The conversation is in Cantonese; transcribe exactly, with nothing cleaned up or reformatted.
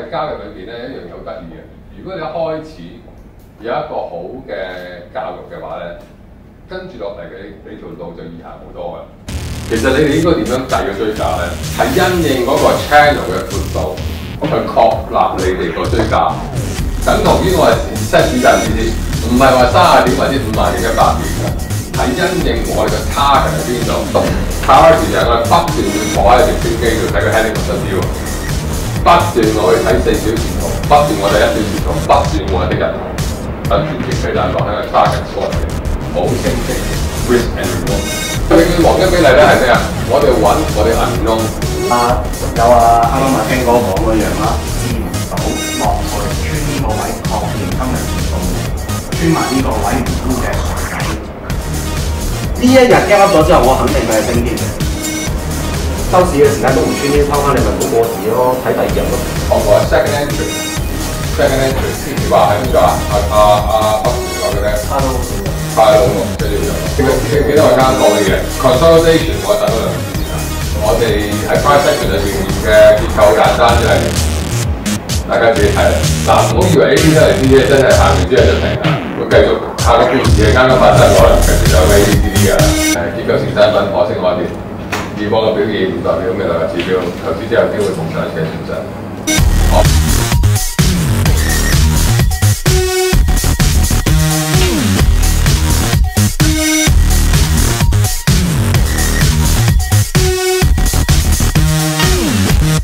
喺交易裏邊咧，一樣嘢好得意嘅。如果你一開始有一個好嘅教育嘅話咧，跟住落嚟嘅你條路就易行好多㗎。其實你哋應該點樣計個追價咧？係因應嗰個 channel 嘅闊度去確立你哋個追價。等同於我哋 set 市價呢啲，唔係話三十點或者五萬點一百點嘅，係因應我哋嘅 target 喺邊度。target 就係我哋不斷會坐喺條飛機度睇個 heading 指標，不斷我去睇四小時圖，不斷我哋一小時圖，不斷我哋的日圖，不斷極佢就係落喺個 target 嗰度，好清晰 risk and reward。永遠黃金比例咧係咩啊？我哋揾我哋 unknown。 啊，有啊，啱啱阿聽哥講嗰樣啦，知唔到落去穿呢個位，確認今日跌到穿埋呢個位唔沽嘅水底。呢一日 gap up 咗之後，我肯定佢係升添嘅。收市嘅時間都唔穿呢，拋翻你咪冇過市咯，睇第二日咯。 我講 second entry，second entry 之前話喺邊度啊？阿阿阿北話嘅咧， 差到快佬喎，跟住就記唔記記得我啱講嘅嘢 consolidation， 我等咗兩年啦。我哋喺 price action 裏邊嘅結構好簡單，就係大家自己睇啦。嗱，唔好以為呢啲都係啲嘢，真係行完之後就停啦。會繼續下個故事嘅啱啱發生，可能繼續有 A B C D 㗎啦。誒，結構型商品可升可跌，以往嘅表現唔代表未來嘅指標，投資者有機會碰上嘅損失。好。